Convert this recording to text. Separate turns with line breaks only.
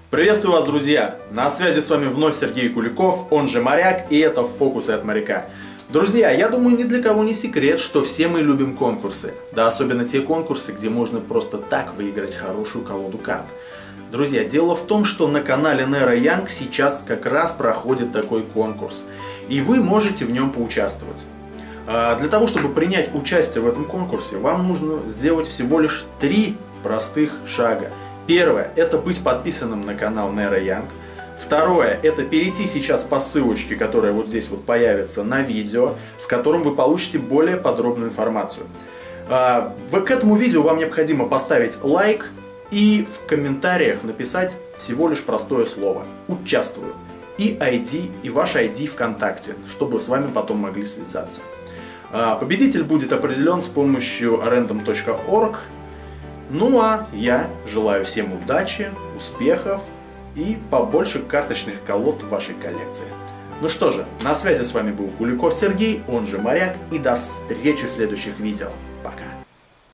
Приветствую вас, друзья! На связи с вами вновь Сергей Куликов, он же Моряк, и это «Фокусы от моряка». Друзья, я думаю, ни для кого не секрет, что все мы любим конкурсы. Да, особенно те конкурсы, где можно просто так выиграть хорошую колоду карт. Друзья, дело в том, что на канале Nero Young сейчас как раз проходит такой конкурс. И вы можете в нем поучаствовать. Для того, чтобы принять участие в этом конкурсе, вам нужно сделать всего лишь 3 простых шага. Первое – это быть подписанным на канал Nero Young. Второе – это перейти сейчас по ссылочке, которая вот здесь вот появится на видео, в котором вы получите более подробную информацию. К этому видео вам необходимо поставить лайк и в комментариях написать всего лишь простое слово «Участвую» и ID, и ваш ID ВКонтакте, чтобы с вами потом могли связаться. Победитель будет определен с помощью random.org. Ну а я желаю всем удачи, успехов и побольше карточных колод в вашей коллекции. Ну что же, на связи с вами был Куликов Сергей, он же Моряк, и до встречи в следующих видео.